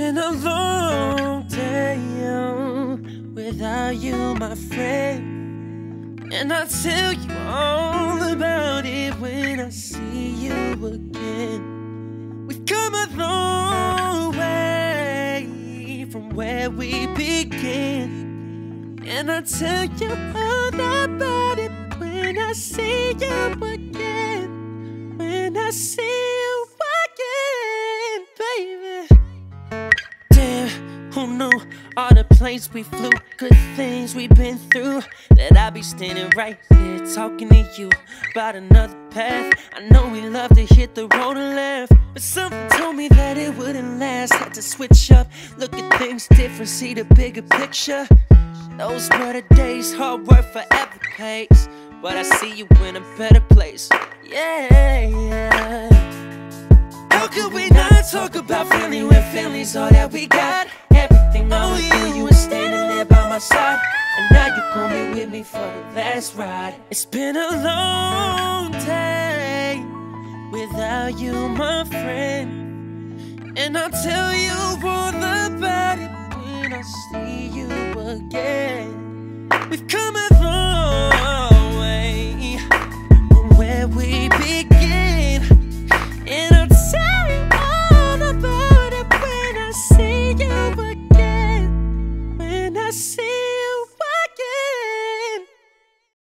been a long day without you, my friend, and I'll tell you all about it when I see you again. We've come a long way from where we began, and I'll tell you all about it when I see you again. When I see you again, baby. Damn, who knew all the places we flew, good things we've been through, that I'd be standing right here talking to you about another path. I know we love to hit the road and laugh, but something told me that it wouldn't last. Had to switch up, look at things different, see the bigger picture. Those were the days, hard work forever pays, but I see you in a better place. Yeah, yeah. How could we not talk about family when family's all that we got? Everything I would do, you were standing there by my side, and now you're coming with me for the last ride. It's been a long day without you, my friend, and I'll tell you all about it when I see you again. We've come a long way from where we began.